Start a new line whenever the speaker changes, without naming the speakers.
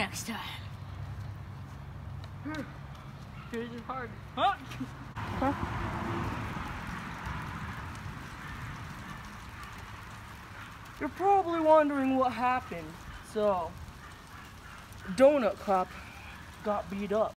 next time.
This is hard. Huh? Huh? You're probably wondering what happened. So, Donut Cop got beat up.